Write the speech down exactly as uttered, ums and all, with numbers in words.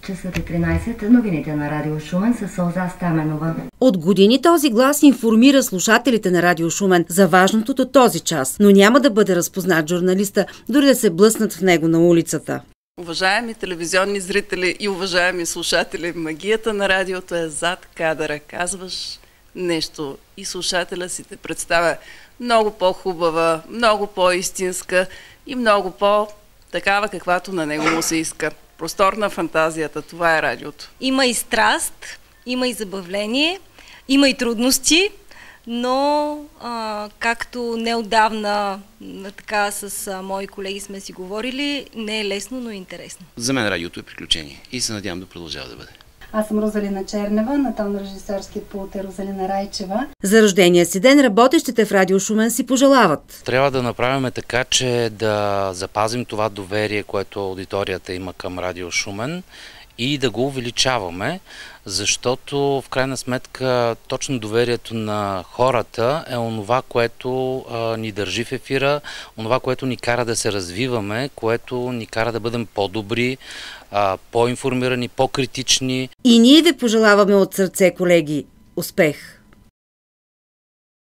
Часът е тринайсет, новините на Радио Шумен с Сълза Стаменова. От години този глас информира слушателите на Радио Шумен за важното до този час, но няма да бъде разпознат журналиста, дори да се блъснат в него на улицата. Уважаеми телевизионни зрители и уважаеми слушатели, магията на радиото е зад кадъра. Казваш нещо и слушателя си те представя много по-хубава, много по-истинска и много по-такава, каквато на него му се иска. Простор на фантазията, това е радиото. Има и страст, има и забавление, има и трудности, но а, както неотдавна така с а, мои колеги сме си говорили, не е лесно, но е интересно. За мен радиото е приключение и се надявам да продължава да бъде. Аз съм Розалина Чернева, на тон-режисьорският пулт е Розалина Райчева. За рождения си ден работещите в Радио Шумен си пожелават. Трябва да направим така, че да запазим това доверие, което аудиторията има към Радио Шумен и да го увеличаваме, защото в крайна сметка точно доверието на хората е онова, което а, ни държи в ефира, онова, което ни кара да се развиваме, което ни кара да бъдем по-добри, а, по-информирани, по-критични. И ние ви пожелаваме от сърце, колеги, успех!